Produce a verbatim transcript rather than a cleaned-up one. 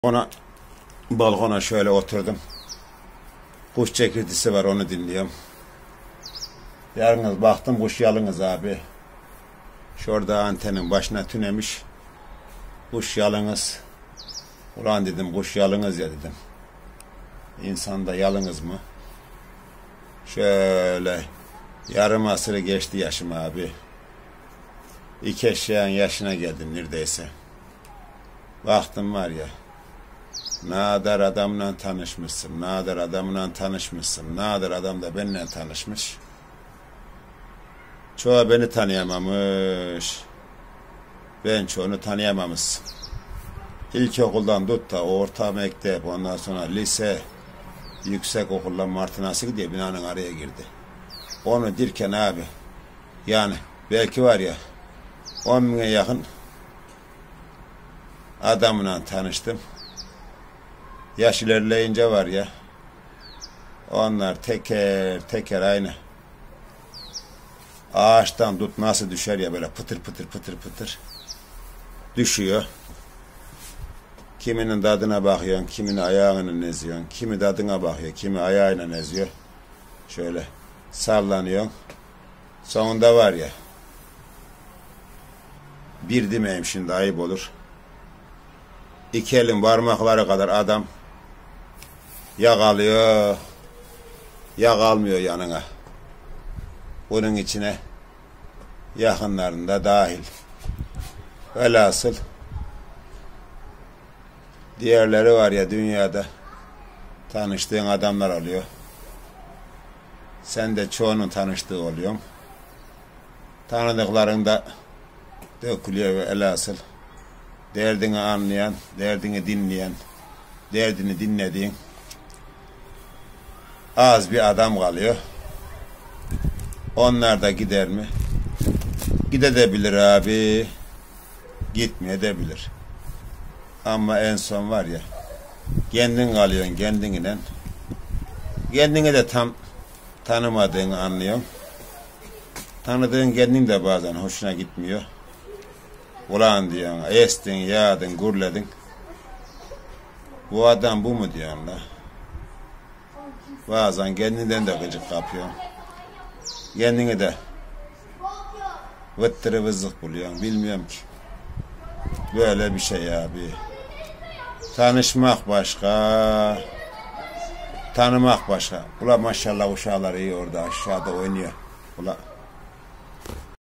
Ona balkona şöyle oturdum. Kuş çekirtisi var, onu dinliyorum. Yarınız baktım kuş yalınız abi. Şurada antenin başına tünemiş. Kuş yalınız. Ulan dedim, kuş yalınız ya dedim. İnsanda yalınız mı? Şöyle yarım asırı geçti yaşım abi. İki eşeğin yaşına geldim neredeyse. Baktım var ya, nadir adamla tanışmışsın, nadir adamla tanışmışsın, nadir adam da benimle tanışmış. Çoğu beni tanıyamamış, ben çoğunu tanıyamamışsın. İlkokuldan tut da orta mektep, ondan sonra lise, yüksek okuldan Martinası gidiyor, binanın araya girdi. Onu dirken abi, yani belki var ya, on bine yakın adamla tanıştım. Yaş ilerleyince var ya, onlar teker teker aynı ağaçtan tut nasıl düşer ya, böyle pıtır pıtır pıtır pıtır düşüyor. Kiminin tadına bakıyorsun, kiminin ayağını eziyorsun, kimi tadına bakıyor, kimi ayağıyla eziyor. Şöyle sallanıyorsun. Sonunda var ya, bir demeyeyim şimdi, ayıp olur. İki elin parmakları kadar adam ya kalıyor ya kalmıyor yanına. Bunun içine yakınlarında dahil. Velhasıl diğerleri var ya, dünyada tanıştığın adamlar oluyor. Sen de çoğunun tanıştığı oluyor. Tanıdıkların da dökülüyor ve velhasıl derdini anlayan, derdini dinleyen, derdini dinlediğin az bir adam kalıyor. Onlar da gider mi? Gidebilir abi. Gitmeyebilir. Ama en son var ya, kendin kalıyorsun kendinle. Kendini de tam tanımadığını anlıyorsun. Tanıdığın kendin de bazen hoşuna gitmiyor. Ulan diyorsun, estin, yağdın, gurledin. Bu adam bu mu diyorsun la? Bazen kendinden de gıcık kapıyorsun. Kendini de vıttırı vızlık buluyorsun. Bilmiyorum ki. Böyle bir şey abi. Tanışmak başka, tanımak başka. Ula maşallah uşağlar iyi orada aşağıda oynuyor. Ula